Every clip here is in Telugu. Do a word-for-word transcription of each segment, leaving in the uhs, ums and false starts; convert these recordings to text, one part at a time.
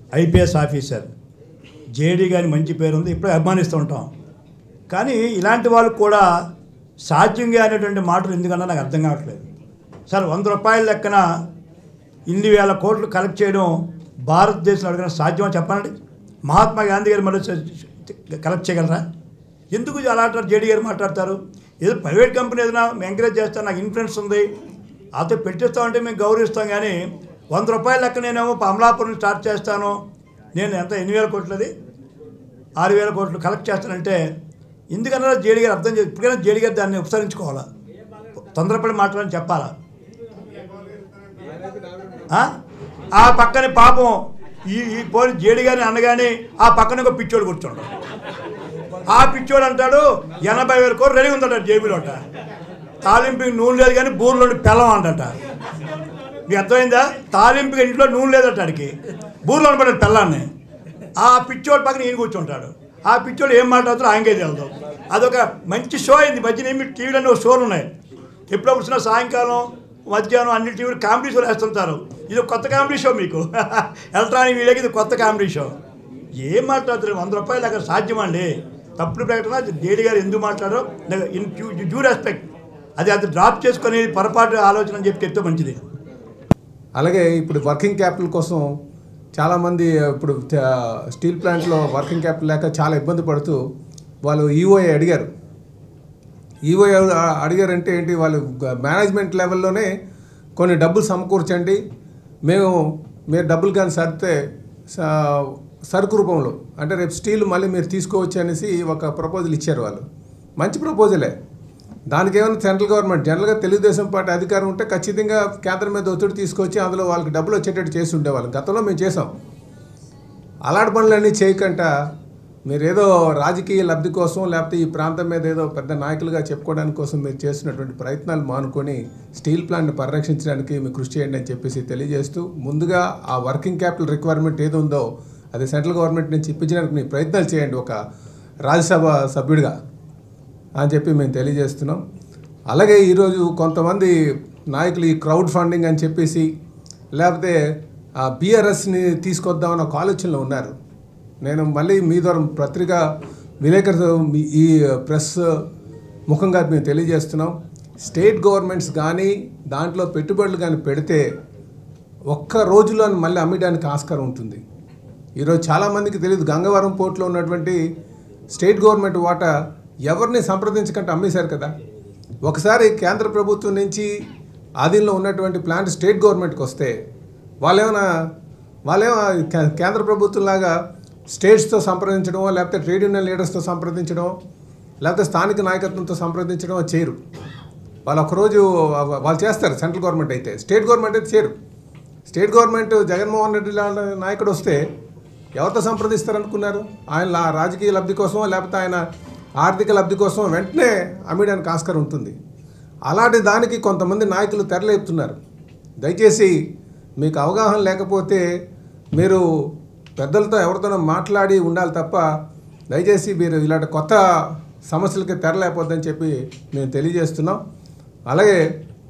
ఐపీఎస్ ఆఫీసర్, జేడీ గారి మంచి పేరు ఉంది, ఇప్పుడు అభిమానిస్తూ ఉంటాం. కానీ ఇలాంటి వాళ్ళు కూడా సాధ్యంగా అనేటువంటి మాటలు ఎందుకన్నా నాకు అర్థం కావట్లేదు. సార్, వంద రూపాయల లెక్కన ఇన్ని వేల కోట్లు కలెక్ట్ చేయడం భారతదేశంలో అడిగిన సాధ్యమని చెప్పండి. మహాత్మా గాంధీ గారు మళ్ళీ కలెక్ట్ చేయగలరా? ఎందుకు అలా అంటారు? జేడీ గారు మాట్లాడతారు, ఏదో ప్రైవేట్ కంపెనీ ఏదైనా ఎంకరేజ్ చేస్తాను, నాకు ఇన్ఫ్లుయెన్స్ ఉంది, అతో పెట్టిస్తామంటే మేము గౌరవిస్తాం. కానీ వంద రూపాయల లెక్క నేనేమో అమలాపురం స్టార్ట్ చేస్తాను, నేను ఎంత ఎన్ని వేల కోట్లది ఆరు వేల కోట్లు కలెక్ట్ చేస్తానంటే ఎందుకన్నా జేడీ గారు అర్థం చేసి ఇప్పటికైనా జేడీ గారు దాన్ని ఉపసరించుకోవాలా? తొందరపడి మాట్లాడని చెప్పాలా? ఆ పక్కనే పాపం ఈ ఈ పోనీ జేడీ గారిని అనగానే ఆ పక్కన ఒక పిచ్చోడు కూర్చోడు. ఆ పిచ్చోడు అంటాడు ఎనభై వేల కోట్లు రెడీ ఉందట జేబులోట, తాలింపుకి నూనె లేదు కానీ బూర్లోని పెళ్ళం అంటట. మీకు అర్థమైందా? తాలింపుకి ఇంట్లో నూనె లేదట, ఆడికి బూర్లో పడ్డాడు పెళ్ళాన్ని. ఆ పిచ్చోడు పక్కన ఈయన కూర్చుంటాడు. ఆ పిచ్చోడు ఏం మాట్లాడుతాడో ఆయనకే తెలుదు. అదొక మంచి షో అయింది. మధ్యన ఏమి టీవీలో షోలు ఉన్నాయి, ఎప్పుడో వచ్చినా సాయంకాలం మధ్యాహ్నం అన్ని టీవీలు కామెడీ షోలు వేస్తుంటారు. ఇది కొత్త కామెడీ షో, మీకు ఎలక్ట్రానిక్ మీడియాకి ఇది కొత్త కామెడీ షో. ఏం మాట్లాడుతారు? వంద రూపాయలు అక్కడ సాధ్యమండి. తప్పుడు ప్రకటన జేడీ గారు ఎందుకు మాట్లాడారో ఇన్ డ్యూ రెస్పెక్ట్ అది అది డ్రాప్ చేసుకొని పొరపాటు ఆలోచన అని చెప్పి చెప్తే మంచిది. అలాగే ఇప్పుడు వర్కింగ్ క్యాపిటల్ కోసం చాలామంది ఇప్పుడు స్టీల్ ప్లాంట్లో వర్కింగ్ క్యాపిటల్ లేక చాలా ఇబ్బంది పడుతూ వాళ్ళు ఈఓఏ అడిగారు. ఈఓఏ అడిగారంటే ఏంటి, వాళ్ళు మేనేజ్మెంట్ లెవెల్లోనే కొన్ని డబ్బులు సమకూర్చండి, మేము మీరు డబ్బులు కానీ సరితే సరుకు రూపంలో అంటే రేపు స్టీల్ మళ్ళీ మీరు తీసుకోవచ్చు అనేసి ఒక ప్రపోజల్ ఇచ్చారు. వాళ్ళు మంచి ప్రపోజలే. దానికి ఏమైనా సెంట్రల్ గవర్నమెంట్ జనరల్గా తెలుగుదేశం పార్టీ అధికారం ఉంటే ఖచ్చితంగా కేంద్రం మీద ఒత్తిడి తీసుకొచ్చి అందులో వాళ్ళకి డబ్బులు వచ్చేటట్టు చేసి ఉండేవాళ్ళు. గతంలో మేము చేసాం. అలాంటి పనులన్నీ చేయకుండా మీరు ఏదో రాజకీయ లబ్ధి కోసం లేకపోతే ఈ ప్రాంతం మీద ఏదో పెద్ద నాయకులుగా చెప్పుకోవడానికి కోసం మీరు చేస్తున్నటువంటి ప్రయత్నాలు మానుకొని స్టీల్ ప్లాంట్ని పరిరక్షించడానికి మీరు కృషి చేయండి అని చెప్పేసి తెలియజేస్తూ, ముందుగా ఆ వర్కింగ్ క్యాపిటల్ రిక్వైర్మెంట్ ఏదో ఉందో అది సెంట్రల్ గవర్నమెంట్ నుంచి ఇప్పించడానికి మీ ప్రయత్నాలు చేయండి ఒక రాజ్యసభ సభ్యుడిగా అని చెప్పి మేము తెలియజేస్తున్నాం. అలాగే ఈరోజు కొంతమంది నాయకులు ఈ క్రౌడ్ ఫండింగ్ అని చెప్పేసి లేకపోతే ఆ బీఆర్ఎస్ని తీసుకొద్దామన్న ఒక ఆలోచనలో ఉన్నారు. నేను మళ్ళీ మీ ద్వారా పత్రిక విలేకరు ఈ ప్రెస్ ముఖంగా మేము తెలియజేస్తున్నాం, స్టేట్ గవర్నమెంట్స్ కానీ దాంట్లో పెట్టుబడులు కానీ పెడితే ఒక్క రోజులో మళ్ళీ అమ్మడానికి ఆస్కారం ఉంటుంది. ఈరోజు చాలామందికి తెలియదు, గంగవరం పోర్టులో ఉన్నటువంటి స్టేట్ గవర్నమెంట్ వాటా ఎవరిని సంప్రదించకుండా అమ్మేశారు కదా. ఒకసారి కేంద్ర ప్రభుత్వం నుంచి ఆధీనంలో ఉన్నటువంటి ప్లాంట్ స్టేట్ గవర్నమెంట్కి వస్తే వాళ్ళేమైనా వాళ్ళేమో కేంద్ర ప్రభుత్వంలాగా స్టేట్స్తో సంప్రదించడం లేకపోతే ట్రేడ్ యూనియన్ లీడర్స్తో సంప్రదించడం లేకపోతే స్థానిక నాయకత్వంతో సంప్రదించడం చేయరు. వాళ్ళు ఒకరోజు వాళ్ళు చేస్తారు సెంట్రల్ గవర్నమెంట్ అయితే, స్టేట్ గవర్నమెంట్ అయితే చేయరు. స్టేట్ గవర్నమెంట్ జగన్మోహన్ రెడ్డి లాంటి నాయకుడు వస్తే ఎవరితో సంప్రదిస్తారనుకున్నారు? ఆయన రాజకీయ లబ్ధి కోసం లేకపోతే ఆయన ఆర్థిక లబ్ధి కోసం వెంటనే అమ్మడానికి ఆస్కారం ఉంటుంది. అలాంటి దానికి కొంతమంది నాయకులు తెరలేపుతున్నారు. దయచేసి మీకు అవగాహన లేకపోతే మీరు పెద్దలతో ఎవరితోనో మాట్లాడి ఉండాలి తప్ప దయచేసి మీరు ఇలాంటి కొత్త సమస్యలకి తెరలేకపోద్దని చెప్పి మేము తెలియజేస్తున్నాం. అలాగే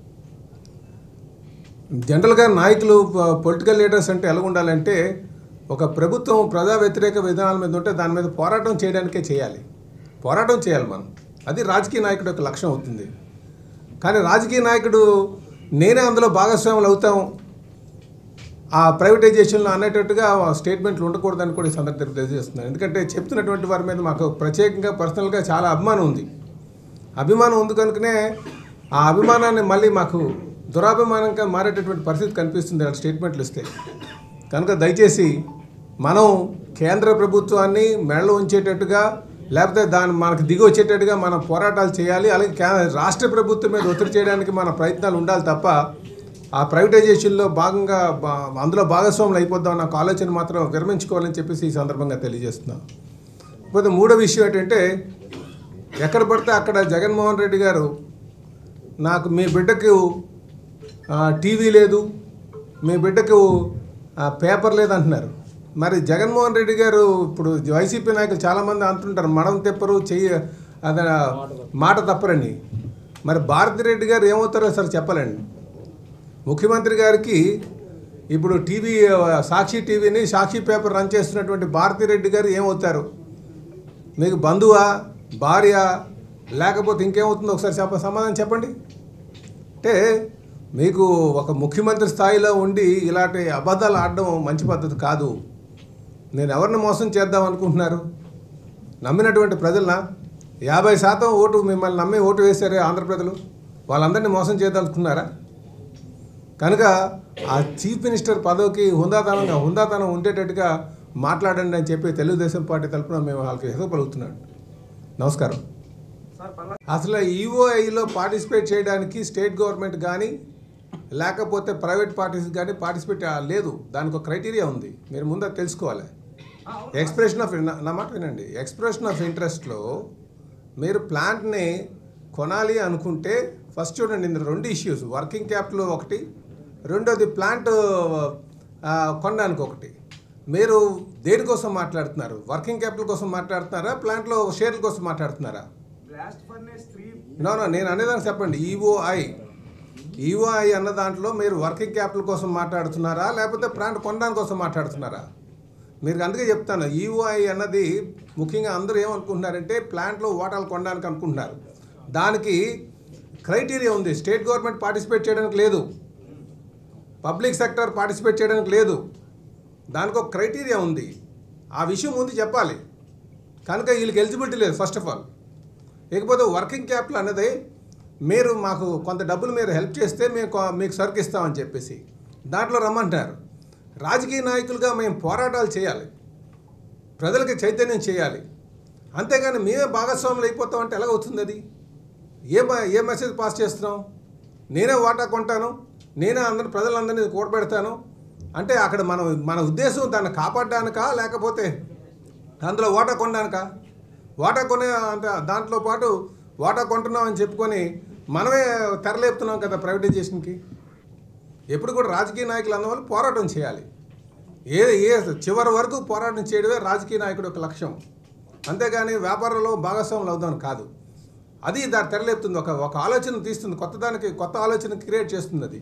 జనరల్గా నాయకులు పొలిటికల్ లీడర్స్ అంటే ఎలా ఉండాలంటే ఒక ప్రభుత్వం ప్రజా వ్యతిరేక విధానాల మీద ఉంటే దాని మీద పోరాటం చేయడానికే చేయాలి, పోరాటం చేయాలి మనం. అది రాజకీయ నాయకుడు యొక్క లక్ష్యం అవుతుంది. కానీ రాజకీయ నాయకుడు నేనే అందులో భాగస్వాములు అవుతాం ఆ ప్రైవేటైజేషన్లో అనేటట్టుగా స్టేట్మెంట్లు ఉండకూడదని కూడా ఈ సందర్భంగా తెలియజేస్తున్నాను. ఎందుకంటే చెప్తున్నటువంటి వారి మీద మాకు ప్రత్యేకంగా పర్సనల్గా చాలా అభిమానం ఉంది. అభిమానం ఉంది కనుకనే ఆ అభిమానాన్ని మళ్ళీ మాకు దురాభిమానంగా మారేటటువంటి పరిస్థితి కనిపిస్తుంది ఆ స్టేట్మెంట్లు ఇస్తే. కనుక దయచేసి మనం కేంద్ర ప్రభుత్వాన్ని మెడలో ఉంచేటట్టుగా లేకపోతే దాన్ని మనకు దిగి వచ్చేటట్టుగా మనం పోరాటాలు చేయాలి. అలాగే రాష్ట్ర ప్రభుత్వం మీద ఒత్తిడి చేయడానికి మన ప్రయత్నాలు ఉండాలి తప్ప ఆ ప్రైవేటైజేషన్లో భాగంగా అందులో భాగస్వాములు అయిపోద్దాం నాకు ఆలోచన మాత్రం విరమించుకోవాలని చెప్పేసి ఈ సందర్భంగా తెలియజేస్తున్నాను. ఇకపోతే మూడో విషయం ఏంటంటే ఎక్కడ పడితే అక్కడ జగన్మోహన్ రెడ్డి గారు నాకు మీ బిడ్డకు టీవీ లేదు, మీ బిడ్డకు పేపర్ లేదు అంటున్నారు. మరి జగన్మోహన్ రెడ్డి గారు ఇప్పుడు వైసీపీ నాయకులు చాలామంది అంటుంటారు మడం తెప్పరు చెయ్యి అదే మాట తప్పరని. మరి భారతిరెడ్డి గారు ఏమవుతారో సార్ చెప్పాలండి. ముఖ్యమంత్రి గారికి ఇప్పుడు టీవీ సాక్షి టీవీని సాక్షి పేపర్ రన్ చేస్తున్నటువంటి భారతిరెడ్డి గారు ఏమవుతారు? మీకు బంధువా, భార్య, లేకపోతే ఇంకేమవుతుందో ఒకసారి చెప్ప సమాధానం చెప్పండి. అంటే మీకు ఒక ముఖ్యమంత్రి స్థాయిలో ఉండి ఇలాంటి అబద్ధాలు ఆడడం మంచి పద్ధతి కాదు. నేను ఎవరిని మోసం చేద్దాం అనుకుంటున్నారు? నమ్మినటువంటి ప్రజలనా? యాభై శాతం ఓటు మిమ్మల్ని నమ్మి ఓటు వేశారే ఆంధ్ర ప్రజలు, వాళ్ళందరినీ మోసం చేద్దామనుకున్నారా? కనుక ఆ చీఫ్ మినిస్టర్ పదవికి హుందాతనంగా హుందాతనం ఉండేటట్టుగా మాట్లాడండి అని చెప్పి తెలుగుదేశం పార్టీ తరఫున మేము వాళ్ళకి హెసరు పలుకుతున్నాడు. నమస్కారం. అసలు ఈఓఐలో పార్టిసిపేట్ చేయడానికి స్టేట్ గవర్నమెంట్ కానీ లేకపోతే ప్రైవేట్ పార్టీస్ కానీ పార్టిసిపేట్ లేదు. దానికి ఒక క్రైటీరియా ఉంది, మీరు ముందు తెలుసుకోవాలి. ఎక్స్ప్రెషన్ ఆఫ్ నా మాట వినండి. ఎక్స్ప్రెషన్ ఆఫ్ ఇంట్రెస్ట్లో మీరు ప్లాంట్ని కొనాలి అనుకుంటే ఫస్ట్ చూడండి, ఇందులో రెండు ఇష్యూస్, వర్కింగ్ క్యాపిటల్ ఒకటి, రెండోది ప్లాంట్ కొనడానికి ఒకటి. మీరు దేనికోసం మాట్లాడుతున్నారు? వర్కింగ్ క్యాపిటల్ కోసం మాట్లాడుతున్నారా, ప్లాంట్లో షేర్ల కోసం మాట్లాడుతున్నారా? నో నో నేను అనేదానికి చెప్పండి. ఈఓఐ ఈఓఐ అన్న దాంట్లో మీరు వర్కింగ్ క్యాపిటల్ కోసం మాట్లాడుతున్నారా లేకపోతే ప్లాంట్ కొనడానికి కోసం మాట్లాడుతున్నారా? మీరు అందుకే చెప్తాను, ఈఓఐ అన్నది ముఖ్యంగా అందరూ ఏమనుకుంటున్నారంటే ప్లాంట్లో వాటాలు కొనడానికి అనుకుంటున్నారు. దానికి క్రైటీరియా ఉంది. స్టేట్ గవర్నమెంట్ పార్టిసిపేట్ చేయడానికి లేదు, పబ్లిక్ సెక్టర్ పార్టిసిపేట్ చేయడానికి లేదు. దానికి ఒక క్రైటీరియా ఉంది. ఆ విషయం ముందు చెప్పాలి. కనుక వీళ్ళకి ఎలిజిబిలిటీ లేదు ఫస్ట్ ఆఫ్ ఆల్. ఇకపోతే వర్కింగ్ క్యాపిటల్ అనేది మీరు మాకు కొంత డబ్బులు మీరు హెల్ప్ చేస్తే మేము మీకు సరుకు ఇస్తామని చెప్పేసి దాంట్లో రమ్మంటారు. రాజకీయ నాయకులుగా మేము పోరాటాలు చేయాలి, ప్రజలకి చైతన్యం చేయాలి. అంతేగాని మేమే భాగస్వాములు అయిపోతామంటే ఎలాగవుతుంది? అది ఏ ఏ మెసేజ్ పాస్ చేస్తున్నాం? నేనే వాటా కొంటాను, నేనే అందరి ప్రజలందరినీ కూడబెడతాను అంటే అక్కడ మన మన ఉద్దేశం దాన్ని కాపాడడానికా లేకపోతే అందులో వాటా కొనడానికా? వాటా కొనే అంటే దాంట్లో పాటు వాటా కొంటున్నాం అని చెప్పుకొని మనమే తెరలేపుతున్నాం కదా ప్రైవేటైజేషన్కి. ఎప్పుడు కూడా రాజకీయ నాయకులు అన్నవాళ్ళు పోరాటం చేయాలి. ఏ ఏ చివరి వరకు పోరాటం చేయడమే రాజకీయ నాయకుడు ఒక లక్ష్యం, అంతేగాని వ్యాపారంలో భాగస్వాములు అవుదాం కాదు. అది దాన్ని తెరలేపుతుంది, ఒక ఒక ఆలోచన తీస్తుంది, కొత్త దానికి కొత్త ఆలోచన క్రియేట్ చేస్తుంది. అది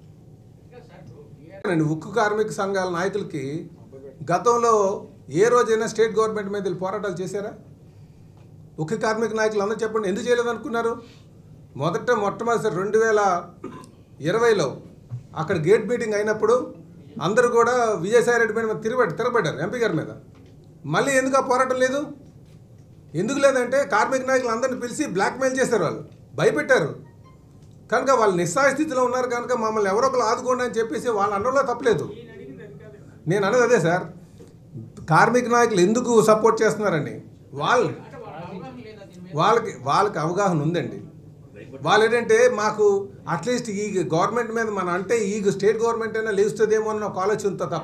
ఉక్కు కార్మిక సంఘాల నాయకులకి గతంలో ఏ రోజైనా స్టేట్ గవర్నమెంట్ మీద వీళ్ళు పోరాటాలు చేశారా? ఉక్కు కార్మిక నాయకులు అందరూ చెప్పండి, ఎందుకు చేయలేదనుకున్నారు? మొదట మొట్టమొదటిసారి రెండు వేల ఇరవైలో అక్కడ గేట్ మీటింగ్ అయినప్పుడు అందరూ కూడా విజయసాయి రెడ్డి మీద తిరగబడి తిరగబడ్డారు ఎంపీ గారి మీద. మళ్ళీ ఎందుకు ఆ పోరాటం లేదు? ఎందుకు లేదంటే కార్మిక నాయకులు అందరిని పిలిచి బ్లాక్మెయిల్ చేశారు, వాళ్ళు భయపెట్టారు. కనుక వాళ్ళు నిస్సహాయ స్థితిలో ఉన్నారు కనుక మమ్మల్ని ఎవరో ఒకరు ఆదుకోండి అని చెప్పేసి వాళ్ళు అనడంలో తప్పలేదు. నేను అనేది అదే సార్, కార్మిక నాయకులు ఎందుకు సపోర్ట్ చేస్తున్నారని వాళ్ళు వాళ్ళకి వాళ్ళకి అవగాహన ఉందండి. వాళ్ళు ఏంటంటే మాకు అట్లీస్ట్ ఈ గవర్నమెంట్ మీద మన అంటే ఈ స్టేట్ గవర్నమెంట్ అయినా లేస్తుందేమో అన్న ఒక ఆలోచనతో తప్ప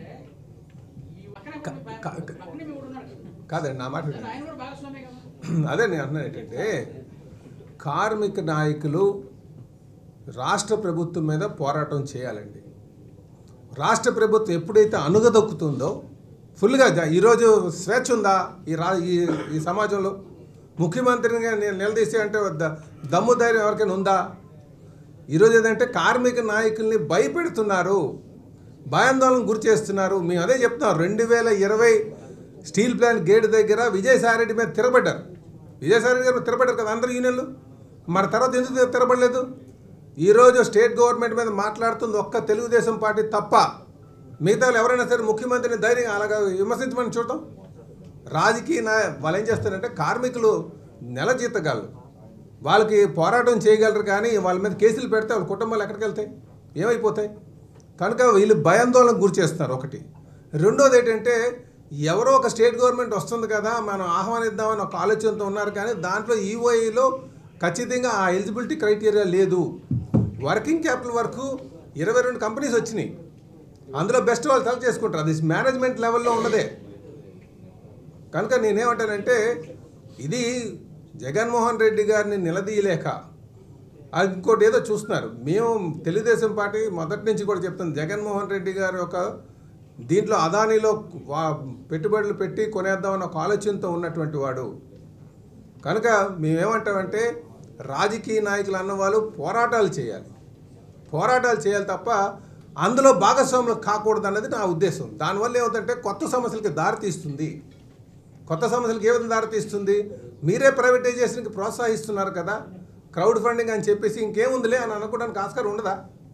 కాదండి. నా మాట అదే నేను అంటున్నాను ఏంటంటే కార్మిక నాయకులు రాష్ట్ర ప్రభుత్వం మీద పోరాటం చేయాలండి. రాష్ట్ర ప్రభుత్వం ఎప్పుడైతే అణుగదొక్కుతుందో ఫుల్గా, ఈరోజు స్వేచ్ఛ ఉందా ఈ రా ఈ సమాజంలో? ముఖ్యమంత్రిగా నేను నిలదీసే అంటే దమ్ము ధైర్యం ఎవరికైనా ఉందా? ఈరోజు ఏదంటే కార్మిక నాయకుల్ని భయపెడుతున్నారు, భయాందోళన గురి చేస్తున్నారు. మేము అదే చెప్తున్నాం. రెండు వేల ఇరవై స్టీల్ ప్లాంట్ గేట్ దగ్గర విజయసాయి రెడ్డి మీద తిరగబడ్డారు. విజయసాయి రెడ్డి గారు తిరగబడ్డారు కదా అందరు యూనియన్లు. మరి తర్వాత ఎందుకు తిరగబడలేదు? ఈరోజు స్టేట్ గవర్నమెంట్ మీద మాట్లాడుతుంది ఒక్క తెలుగుదేశం పార్టీ తప్ప. మిగతా ఎవరైనా సరే ముఖ్యమంత్రిని ధైర్యంగా అలాగా విమర్శించమని చూద్దాం. రాజకీయ నాయ వాళ్ళు ఏం చేస్తారంటే కార్మికులు నెల జీతగాళ్ళు, వాళ్ళకి పోరాటం చేయగలరు కానీ వాళ్ళ మీద కేసులు పెడితే వాళ్ళ కుటుంబాలు ఎక్కడికి వెళ్తాయి, ఏమైపోతాయి? కనుక వీళ్ళు భయాందోళనకు గురి చేస్తున్నారు ఒకటి. రెండోది ఏంటంటే ఎవరో ఒక స్టేట్ గవర్నమెంట్ వస్తుంది కదా మనం ఆహ్వానిద్దామని ఒక ఆలోచనతో ఉన్నారు కానీ దాంట్లో ఈఓఐలో ఖచ్చితంగా ఆ ఎలిజిబిలిటీ క్రైటీరియా లేదు. వర్కింగ్ క్యాపిటల్ వరకు ఇరవై రెండు కంపెనీస్ వచ్చినాయి, అందులో బెస్ట్ వాళ్ళు సెలెక్ట్ చేసుకుంటారు. అది మేనేజ్మెంట్ లెవెల్లో ఉన్నదే. కనుక నేనేమంటానంటే ఇది జగన్మోహన్ రెడ్డి గారిని నిలదీయలేక అది ఇంకోటి ఏదో చూస్తున్నారు. మేము తెలుగుదేశం పార్టీ మొదటి నుంచి కూడా చెప్తాం, జగన్మోహన్ రెడ్డి గారు ఒక దీంట్లో అదానీలో పెట్టుబడులు పెట్టి కొనేద్దామని ఒక ఆలోచనతో ఉన్నటువంటి వాడు. కనుక మేమేమంటామంటే రాజకీయ నాయకులు అన్నవాళ్ళు పోరాటాలు చేయాలి, పోరాటాలు చేయాలి తప్ప అందులో భాగస్వాములు కాకూడదు అన్నది నా ఉద్దేశం. దానివల్ల ఏమవుతుందంటే కొత్త సమస్యలకి దారితీస్తుంది. కొత్త సమస్యలకు ఏ విధంగా దారితీస్తుంది? మీరే ప్రైవేటైజేషన్కి ప్రోత్సహిస్తున్నారు కదా, క్రౌడ్ ఫండింగ్ అని చెప్పేసి ఇంకేముందిలే అని అనుకోవడానికి ఆస్కారం ఉండదా?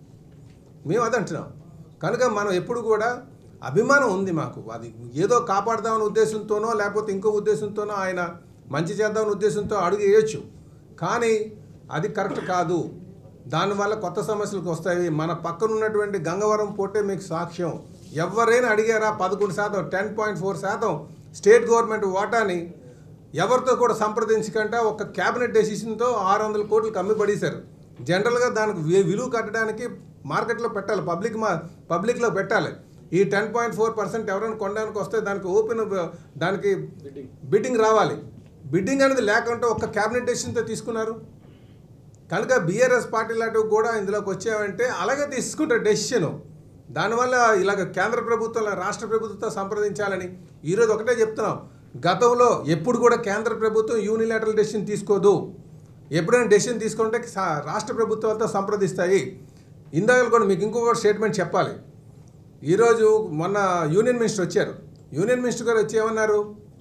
మేము అది అంటున్నాం. కనుక మనం ఎప్పుడు కూడా అభిమానం ఉంది మాకు, అది ఏదో కాపాడదామనే ఉద్దేశంతోనో లేకపోతే ఇంకో ఉద్దేశంతోనో ఆయన మంచి చేద్దామనే ఉద్దేశంతో అడుగు వేయచ్చు, కానీ అది కరెక్ట్ కాదు. దానివల్ల కొత్త సమస్యలకు వస్తాయి. మన పక్కన ఉన్నటువంటి గంగవరం పోర్టే మీకు సాక్ష్యం. ఎవరైనా అడిగారా? పదకొండు శాతం టెన్ పాయింట్ ఫోర్ శాతం స్టేట్ గవర్నమెంట్ వాటాని ఎవరితో కూడా సంప్రదించకుండా ఒక క్యాబినెట్ డెసిషన్తో ఆరు వందల కోట్లకు అమ్మి పడేశారు. జనరల్గా దానికి విలువ కట్టడానికి మార్కెట్లో పెట్టాలి, పబ్లిక్ మా పబ్లిక్లో పెట్టాలి. ఈ టెన్ పాయింట్ ఫోర్ పర్సెంట్ ఎవరైనా కొనడానికి వస్తే దానికి ఓపెన్ దానికి బిడ్డింగ్ రావాలి. బిడ్డింగ్ అనేది లేకుంటే ఒక్క క్యాబినెట్ డెసిషన్తో తీసుకున్నారు. కనుక బీఆర్ఎస్ పార్టీ లాంటివి కూడా ఇందులోకి వచ్చామంటే అలాగే తీసుకుంటారు డెసిషను. దానివల్ల ఇలాగ కేంద్ర ప్రభుత్వం రాష్ట్ర ప్రభుత్వంతో సంప్రదించాలని ఈరోజు ఒకటే చెప్తున్నాం. గతంలో ఎప్పుడు కూడా కేంద్ర ప్రభుత్వం యూనిలాటరల్ డెసిషన్ తీసుకోదు. ఎప్పుడైనా డెసిషన్ తీసుకుంటే రాష్ట్ర ప్రభుత్వాలతో సంప్రదిస్తాయి. ఇందాక కూడా మీకు ఇంకొక స్టేట్మెంట్ చెప్పాలి. ఈరోజు మొన్న యూనియన్ మినిస్టర్ వచ్చారు. యూనియన్ మినిస్టర్ గారు వచ్చి ఏమన్నారు?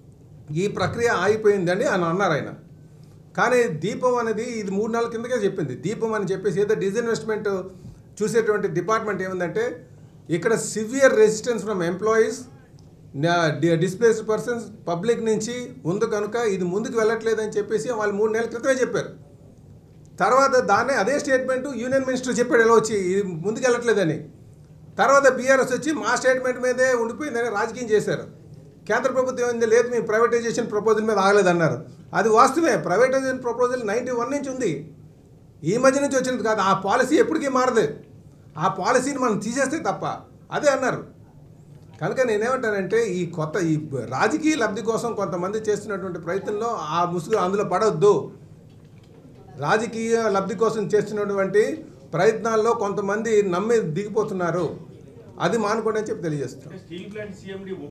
ఈ ప్రక్రియ ఆగిపోయిందని అని అన్నారు ఆయన. కానీ దీపం అనేది ఇది మూడు నెలల కిందకే చెప్పింది. దీపం అని చెప్పేసి ఏదో డిస్ఇన్వెస్ట్మెంట్ చూసేటువంటి డిపార్ట్మెంట్ ఏముందంటే ఇక్కడ severe resistance from employees, displaced persons, public నుంచి ఉంది కనుక ఇది ముందుకు వెళ్ళట్లేదని చెప్పేసి వాళ్ళు మూడు నెలల క్రితమే చెప్పారు. తర్వాత దాన్నే అదే స్టేట్మెంటు యూనియన్ మినిస్టర్ చెప్పాడు ఎలా వచ్చి ఇది ముందుకు వెళ్ళట్లేదని. తర్వాత బీఆర్ఎస్ వచ్చి మా స్టేట్మెంట్ మీదే ఉండిపోయిందని రాజకీయం చేశారు. కేంద్ర ప్రభుత్వం ఏంది లేదు మీ ప్రైవేటైజేషన్ ప్రపోజల్ మీద ఆగలేదన్నారు. అది వాస్తవమే. ప్రైవేటైజేషన్ ప్రపోజల్ నైంటీ వన్ నుంచి ఉంది, ఈ మధ్య నుంచి వచ్చినది కాదు. ఆ పాలసీ ఎప్పటికీ మారదు. ఆ పాలసీని మనం తీసేస్తే తప్ప అదే అన్నారు. కనుక నేనేమంటానంటే ఈ కొత్త ఈ రాజకీయ లబ్ధి కోసం కొంతమంది చేస్తున్నటువంటి ప్రయత్నంలో ఆ ముసుగు అందులో పడవద్దు. రాజకీయ లబ్ధి కోసం చేస్తున్నటువంటి ప్రయత్నాల్లో కొంతమంది నమ్మి దిగిపోతున్నారు. అది మానుకోండి అని చెప్పి తెలియజేస్తున్నాం.